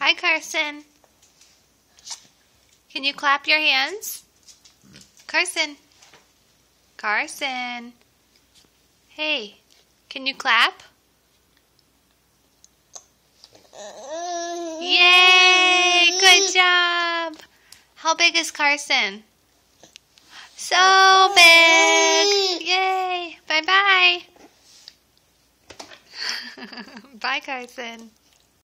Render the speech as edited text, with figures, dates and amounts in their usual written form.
Hi, Carson. Can you clap your hands? Carson. Carson. Hey, can you clap? Yay! Good job! How big is Carson? So big! Yay! Bye-bye! Bye, Carson.